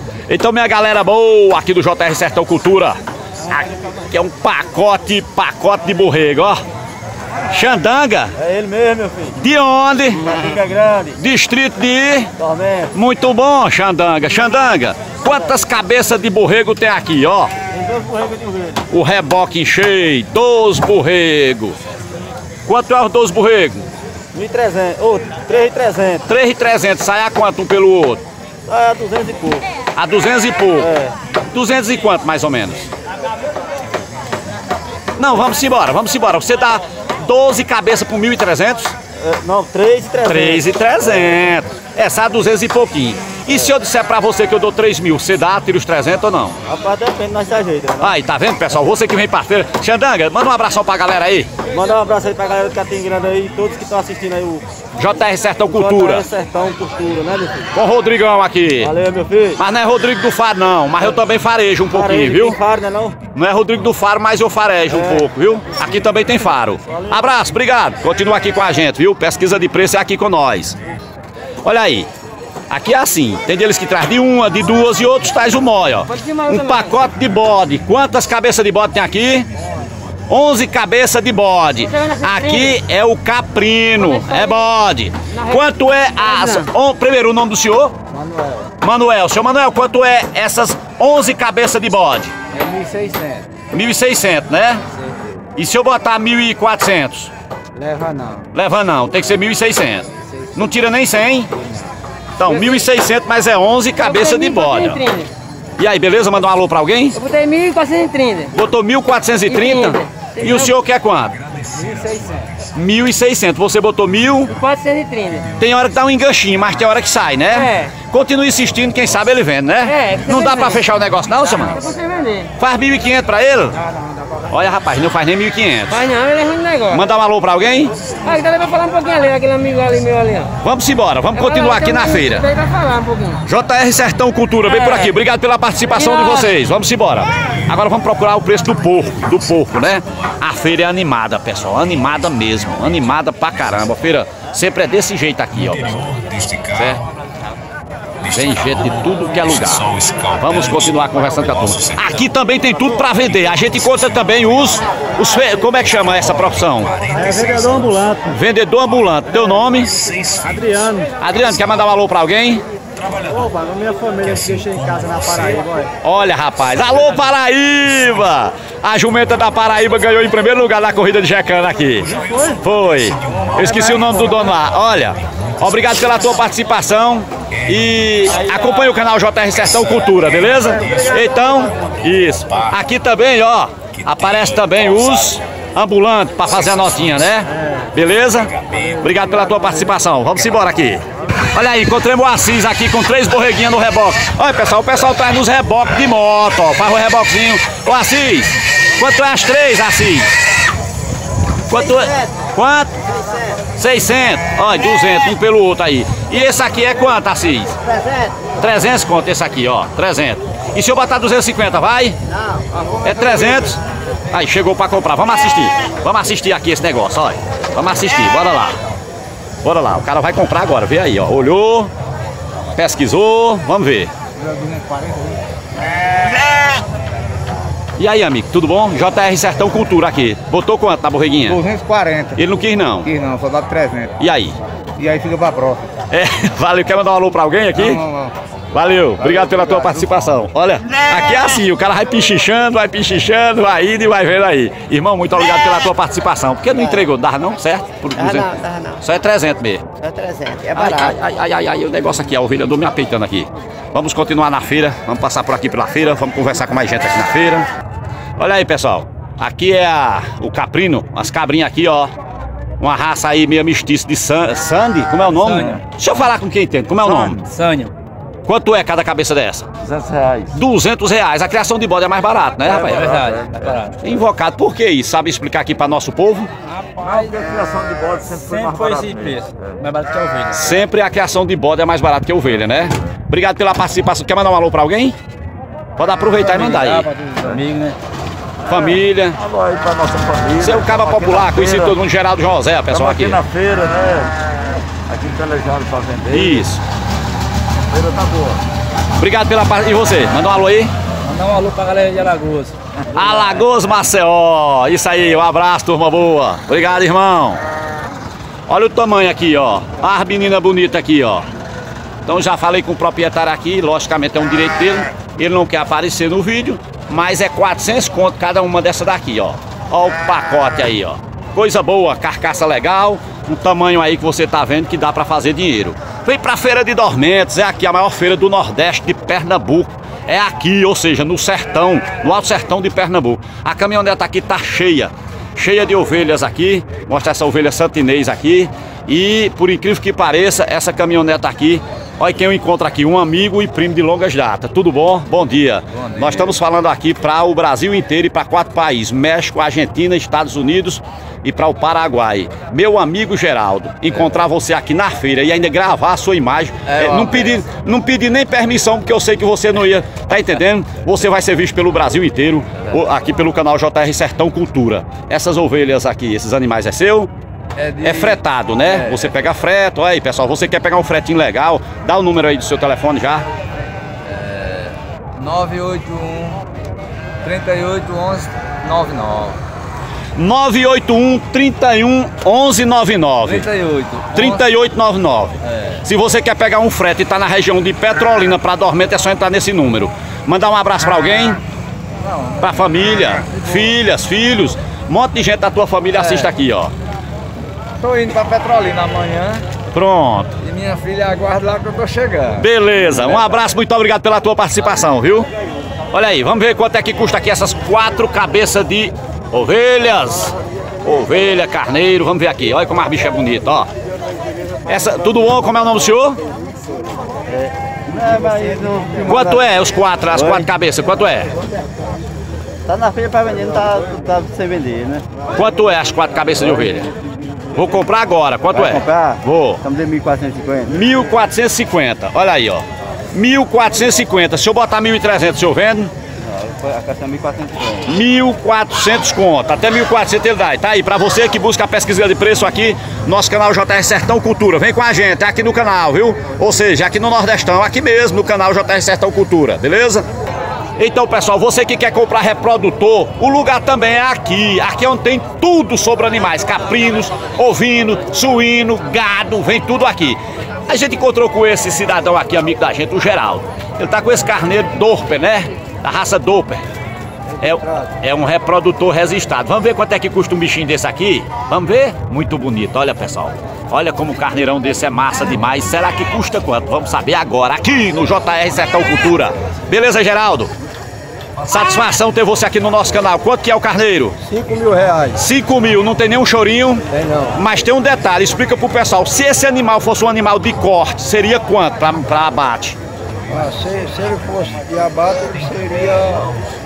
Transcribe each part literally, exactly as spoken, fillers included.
Então, minha galera boa aqui do J R Sertão Cultura. Aqui é um pacote, pacote de borrego, ó. Xandanga. É ele mesmo, meu filho. De onde? Fica grande. Distrito de... Tormento. Muito bom, Xandanga. Xandanga, quantas cabeças de borrego tem aqui, ó? Tem dois borregos de borrego. O reboque cheio, dois borregos. Quanto é os dois borregos? mil e trezentos, ou três mil e trezentos. três mil e trezentos, sai a quanto um pelo outro? Sai a duzentos e pouco. A duzentos e pouco. É. duzentos e quanto, mais ou menos? Não, vamos embora, vamos embora. Você dá doze cabeças por mil e trezentos? É, não, três mil e trezentos. três mil e trezentos. Essa é duzentos e pouquinho. E se eu disser pra você que eu dou três mil, você dá, tira os trezentos ou não? Rapaz, depende, nós se ajeita, né? Aí, tá vendo, pessoal? Você que vem pra feira. Xandanga, manda um abração pra galera aí. Mandar um abraço aí pra galera do Catingrande aí, todos que estão assistindo aí o J R Sertão Cultura. J R Sertão Cultura, né, meu filho? Com o Rodrigão aqui. Valeu, meu filho. Mas não é Rodrigo do Faro, não. Mas eu também farejo um pouquinho, Farejo, viu? tem faro, né, não? Não é Rodrigo do Faro, mas eu farejo É. um pouco, viu? Aqui também tem faro. Valeu. Abraço, obrigado. Continua aqui com a gente, viu? Pesquisa de preço é aqui com nós. Olha aí. Aqui é assim, tem deles que traz de uma, de duas e outros traz o mói, ó. Um pacote de bode. Quantas cabeças de bode tem aqui? onze cabeças de bode. Aqui é o caprino, é bode. Quanto é as... on- Primeiro, o nome do senhor? Manuel. Manuel. Senhor Manuel, quanto é essas onze cabeças de bode? É mil e seiscentos. mil e seiscentos, né? E se eu botar mil e quatrocentos? Leva não. Leva não, tem que ser mil e seiscentos. Não tira nem cem? Então, mil e seiscentos, mas é onze cabeças de bode, ó. E aí, beleza? Manda um alô pra alguém? Eu botei mil quatrocentos e trinta. Botou mil quatrocentos e trinta? E o senhor quer quanto? mil e seiscentos. mil e seiscentos. Você botou mil? quatrocentos e trinta. Tem hora que dá um enganchinho, mas tem hora que sai, né? É. Continue insistindo, quem sabe ele vende, né? É, você Não dá vai pra ver. fechar o negócio não, seu mano? Eu consigo vender. Faz mil e quinhentos pra ele? Olha, rapaz, não faz nem mil e quinhentos. Mas não, ele é ruim de negócio. Mandar um alô pra alguém? Ah, então ele vai falar um pouquinho ali, aquele amigo ali, meu ali, ó. Vamos embora, vamos continuar aqui na feira. Ele vai falar um pouquinho. J R Sertão Cultura, vem por aqui. Obrigado pela participação de vocês. Vamos embora. Agora vamos procurar o preço do porco, do porco, né? A feira é animada, pessoal, animada mesmo, animada pra caramba. A feira sempre é desse jeito aqui, ó, pessoal. Certo? Tem gente de tudo que é lugar. Vamos continuar conversando com a turma. Aqui também tem tudo pra vender. A gente encontra também os, os fe- como é que chama essa profissão? É vendedor ambulante. Vendedor ambulante. Teu nome? Adriano. Adriano, quer mandar um alô pra alguém? Opa, na minha família que deixa em casa na Paraíba, olha. Olha, rapaz, alô Paraíba! A jumenta da Paraíba ganhou em primeiro lugar na corrida de Jecana aqui. Foi? Eu esqueci o nome do dono lá. Olha, obrigado pela tua participação e acompanha o canal J R Sertão Cultura, beleza? Então, isso. Aqui também, ó, aparece também os ambulantes para fazer a notinha, né? Beleza? Obrigado pela tua participação. Vamos embora aqui. Olha aí, encontramos o Assis aqui com três borreguinhas no reboque. Olha, pessoal, o pessoal traz nos reboques de moto, ó. Faz o reboquezinho. Ô, Assis, quanto é as três, Assis? Quanto é? Quanto? seiscentos. Olha, duzentos, um pelo outro aí. E esse aqui é quanto, Assis? trezentos conto esse aqui, ó, trezentos. E se eu botar duzentos e cinquenta, vai? Não. É trezentos. Aí, chegou pra comprar. Vamos assistir. Vamos assistir aqui esse negócio, olha. Vamos assistir, bora lá. Bora lá, o cara vai comprar agora, vê aí, ó. Olhou, pesquisou, vamos ver. E aí, amigo, tudo bom? J R Sertão Cultura aqui. Botou quanto na borreguinha? duzentos e quarenta. Ele não quis, não. Quis não, só dá trezentos. E aí? E aí fica pra próxima. É, valeu. Quer mandar um alô pra alguém aqui? Não, não, não. Valeu, obrigado pela tua participação. Olha, aqui é assim, o cara vai pichichando, vai pichichando, vai indo e vai vendo aí. Irmão, muito obrigado pela tua participação. Por que não entregou? Dá não, certo? Por Dá não, dá não. Só é trezentos mesmo. É trezentos, é Ai, barato. ai, ai, ai, ai, ai, o negócio aqui, a ovelha andou me apeitando aqui. Vamos continuar na feira, vamos passar por aqui pela feira, vamos conversar com mais gente aqui na feira. Olha aí, pessoal, aqui é a, o caprino, as cabrinhas aqui, ó. Uma raça aí meio mestiça de san, Sandy, como é o nome? Sânia. Deixa eu falar com quem entende, como é o nome? Sânio. Quanto é cada cabeça dessa? duzentos reais. duzentos reais. A criação de bode é mais barato, né, rapaz? É verdade, é barato. Invocado, por que isso? Sabe explicar aqui para nosso povo? Mas a criação de bode sempre foi mais Sempre foi barato esse mesmo. preço. Mais barato que a ovelha. Sempre a criação de bode é mais barato que a ovelha, né? Obrigado pela participação. Quer mandar um alô para alguém? Pode aproveitar e mandar aí. Amigos, né? Família. Alô aí pra nossa família. Você é o caba Aqui popular, na conhecido feira. todo mundo, Geraldo José, pessoal Estamos aqui. aqui na feira, né? Aqui em Pelejado pra vender. Isso. A feira tá boa. Obrigado pela parte. E você? Manda um alô aí. Mandar um alô pra galera de Alagoas. Alagoas, Maceió. Isso aí, um abraço, turma boa. Obrigado, irmão. Olha o tamanho aqui, ó. As meninas bonitas aqui, ó. Então já falei com o proprietário aqui, logicamente é um direito dele. Ele não quer aparecer no vídeo, mas é quatrocentos conto cada uma dessa daqui, ó. Ó o pacote aí, ó. Coisa boa, carcaça legal, um tamanho aí que você tá vendo que dá pra fazer dinheiro. Vem pra Feira de Dormentes, é aqui a maior feira do Nordeste de Pernambuco. É aqui, ou seja, no sertão, no alto sertão de Pernambuco. A caminhoneta aqui tá cheia, cheia de ovelhas aqui. Mostra essa ovelha santinês aqui. E, por incrível que pareça, essa caminhoneta aqui, olha quem eu encontro aqui, um amigo e primo de longas datas. Tudo bom? Bom dia. Bom dia. Nós estamos falando aqui para o Brasil inteiro e para quatro países: México, Argentina, Estados Unidos e para o Paraguai. Meu amigo Geraldo, encontrar é. você aqui na feira e ainda gravar a sua imagem, é, é, não, pedi, não pedi nem permissão, porque eu sei que você não ia, tá entendendo? Você vai ser visto pelo Brasil inteiro, é. aqui pelo canal J R Sertão Cultura. Essas ovelhas aqui, esses animais é seu? É, de... é fretado, né? É. Você pega frete. Olha aí, pessoal, você quer pegar um fretinho legal, dá o número aí do seu telefone já. É nove oito um, três oito, onze, noventa e nove. nove oito um, trinta e um, onze, noventa e nove. trinta e oito. trinta e oito, noventa e nove. É. Se você quer pegar um frete e tá na região de Petrolina para Dormentes, é só entrar nesse número. Mandar um abraço para alguém? Não. Pra família, filhas, filhos. Um monte de gente da tua família é. assiste aqui, ó. Tô indo pra Petrolina amanhã. Pronto. E minha filha aguarda lá que eu tô chegando. Beleza, um abraço, muito obrigado pela tua participação, viu? Olha aí, vamos ver quanto é que custa aqui essas quatro cabeças de ovelhas. Ovelha, carneiro, vamos ver aqui. Olha como a bicha é bonita, ó. Essa, tudo bom? Como é o nome do senhor? Quanto é os quatro, as quatro cabeças? Quanto é? Tá na feira pra vender, não tá, tá sem vender, né? Quanto é as quatro cabeças de ovelha? Vou comprar agora, quanto Vai é? comprar? Vou. Estamos de mil quatrocentos e cinquenta. mil quatrocentos e cinquenta, olha aí, ó. mil quatrocentos e cinquenta, se eu botar mil e trezentos, o senhor vende? Não, a caixa é mil quatrocentos e cinquenta. mil e quatrocentos conto, até mil e quatrocentos ele dá. Tá aí, pra você que busca a pesquisa de preço aqui, nosso canal J R Sertão Cultura. Vem com a gente, é aqui no canal, viu? Ou seja, aqui no Nordestão, aqui mesmo, no canal J R Sertão Cultura, beleza? Então, pessoal, você que quer comprar reprodutor, o lugar também é aqui. Aqui é onde tem tudo sobre animais: caprinos, ovino, suíno, gado, vem tudo aqui. A gente encontrou com esse cidadão aqui, amigo da gente, o Geraldo. Ele tá com esse carneiro Dorper, né? Da raça Dorper. É, é um reprodutor registrado. Vamos ver quanto é que custa um bichinho desse aqui? Vamos ver? Muito bonito, olha, pessoal. Olha como o carneirão desse é massa demais. Será que custa quanto? Vamos saber agora, aqui no J R Sertão Cultura. Beleza, Geraldo? Satisfação ter você aqui no nosso canal. Quanto que é o carneiro? cinco mil reais. cinco mil, não tem nenhum chorinho? Tem não. Mas tem um detalhe, explica pro pessoal. Se esse animal fosse um animal de corte, seria quanto pra, pra abate? Ah, se, se ele fosse de abate, ele seria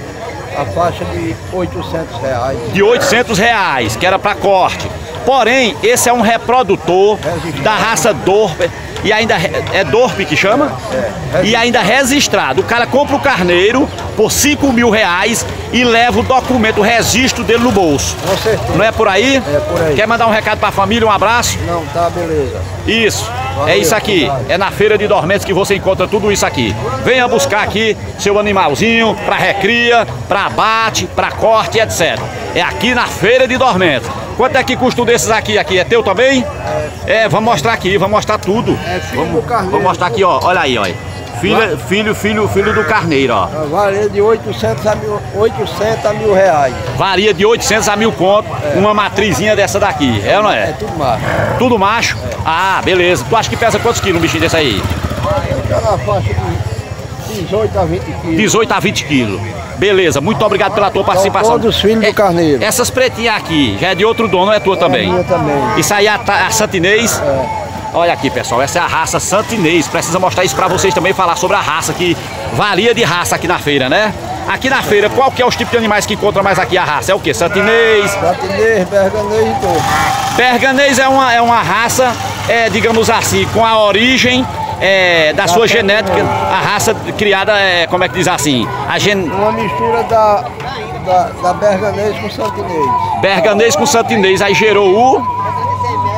a faixa de oitocentos reais. De oitocentos reais, que era pra corte. Porém, esse é um reprodutor registrado da raça Dorper. E ainda é Dorper que chama? É, é, e ainda registrado. O cara compra o carneiro por cinco mil reais e leva o documento, o registro dele no bolso. Com certeza. Não é por aí? É por aí. Quer mandar um recado pra família, um abraço? Não, tá, beleza. Isso. Valeu, é isso aqui. obrigado. É na Feira de Dormentes que você encontra tudo isso aqui. Venha buscar aqui seu animalzinho pra recria, pra abate, pra corte, etcétera. É aqui na Feira de Dormentes. Quanto é que custa um desses aqui? Aqui é teu também? É, vamos mostrar aqui, vamos mostrar tudo. É filho vamos, do carneiro. Vamos mostrar aqui, ó. Olha aí, ó. Filho, filho, filho, filho do carneiro, ó. Varia de oitocentos a mil, oitocentos a mil reais. Varia de oitocentos a mil conto, é. Uma matrizinha dessa daqui, é ou não é? É tudo macho. Tudo macho? É. Ah, beleza. Tu acha que pesa quantos quilos um bichinho desse aí? Tá na faixa de dezoito a vinte quilos. dezoito a vinte quilos. Beleza, muito obrigado pela tua participação. São todos os filhos é, do carneiro. Essas pretinhas aqui, já é de outro dono ou é tua é também? Minha também. Isso aí é a, a santinês? É. Olha aqui, pessoal, essa é a raça santinês. Precisa mostrar isso pra vocês também, falar sobre a raça, que varia de raça aqui na feira, né? Aqui na feira, qual que é os tipos de animais que encontra mais aqui a raça? É o que? Santinês? Santinês, berganês e todo. Berganês é uma, é uma raça, é, digamos assim, com a origem é, da sua genética, a raça criada, é, como é que diz assim? A gen... Uma mistura da, da, da berganês com santinês. Berganês com santinês, aí gerou o...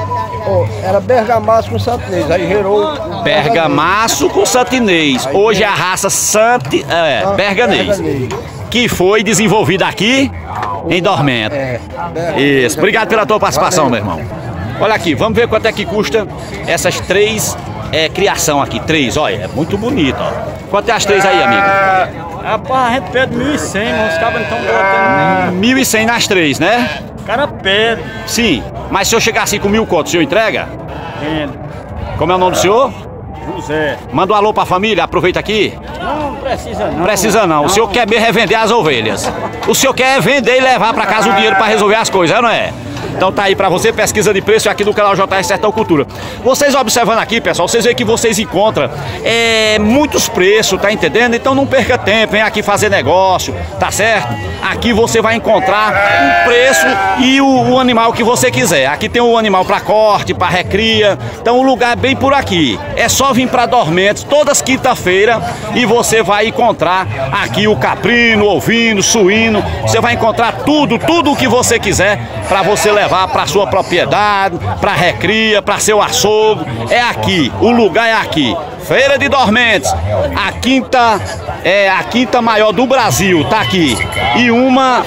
Oh, era bergamaço com santinês, aí gerou... Bergamaço com santinês. Hoje é a raça santi, é, berganês, que foi desenvolvida aqui em Dormento. É, Isso, obrigado pela tua participação, meu irmão. Olha aqui, vamos ver quanto é que custa essas três é, criação aqui. Três, olha, é muito bonito, ó. Quanto é as três aí, amigo? Rapaz, a gente pede mil e cem, mas os cabos não estão botando nem. Mil e cem nas três, né? O cara pede. Sim, mas se eu chegar assim com mil contos, o senhor entrega? Vendo. Como é o nome do senhor? José. Manda um alô pra família, aproveita aqui. Não, não precisa não. Precisa não, o senhor quer mesmo é vender as ovelhas. O senhor quer é vender e levar pra casa o dinheiro pra resolver as coisas, não é? Então tá aí pra você, pesquisa de preço aqui do canal J R Sertão Cultura. Vocês observando aqui, pessoal, vocês veem que vocês encontram é, muitos preços, tá entendendo? Então não perca tempo, vem aqui fazer negócio, tá certo? Aqui você vai encontrar o preço e o, o animal que você quiser. Aqui tem o animal pra corte, pra recria, então o lugar é bem por aqui. É só vir pra Dormentes todas quinta-feira e você vai encontrar aqui o caprino, ovino, suíno. Você vai encontrar tudo, tudo o que você quiser pra você levar levar para sua propriedade, para recria, para seu açougue. É aqui, o lugar é aqui. Feira de Dormentes, a quinta é a quinta maior do Brasil, tá aqui. E uma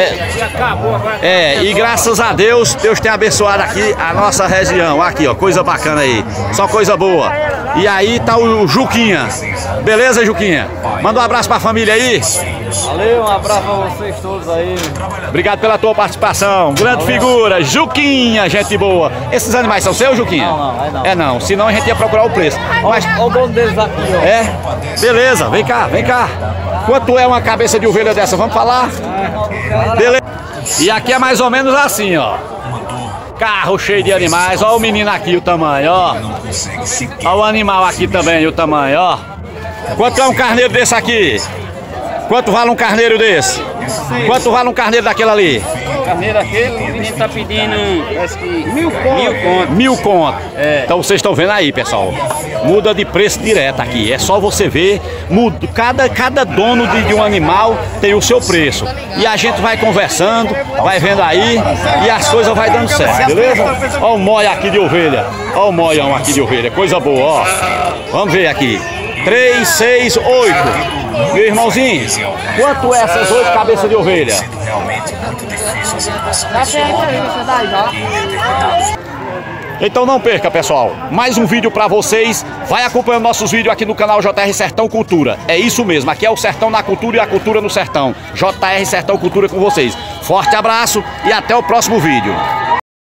é, é, e graças a Deus, Deus tem abençoado aqui a nossa região. Aqui, ó, coisa bacana aí. Só coisa boa. E aí tá o Juquinha. Beleza, Juquinha? Manda um abraço pra família aí. Valeu, um abraço pra vocês todos aí. Obrigado pela tua participação. Grande Valeu. Figura, Juquinha, gente boa. Esses animais são seus, Juquinha? Não, não, é não. É não, senão a gente ia procurar o preço. Mas... Olha o dono deles aqui, ó. É? Beleza, vem cá, vem cá. Quanto é uma cabeça de ovelha dessa? Vamos falar? Beleza. E aqui é mais ou menos assim, ó. Carro cheio de animais. Olha o menino aqui, o tamanho, ó. Olha o animal aqui também, o tamanho, ó. Quanto é um carneiro desse aqui? Quanto vale um carneiro desse? Quanto vale um carneiro daquele ali? Carneiro aquele, o menino tá pedindo, parece que mil conto. Mil conto. Mil conto. É. Então vocês estão vendo aí, pessoal. Muda de preço direto aqui. É só você ver. Muda. Cada, cada dono de, de um animal tem o seu preço. E a gente vai conversando, vai vendo aí e as coisas vai dando certo, beleza? Olha o moia aqui de ovelha. Olha o moião aqui de ovelha. Coisa boa, ó. Vamos ver aqui. Três, seis, oito. Meu irmãozinho, quanto é essas oito cabeças de ovelha? Então não perca, pessoal. Mais um vídeo pra vocês. Vai acompanhando nossos vídeos aqui no canal J R Sertão Cultura. É isso mesmo, aqui é o Sertão na Cultura e a Cultura no Sertão. J R Sertão Cultura com vocês. Forte abraço e até o próximo vídeo.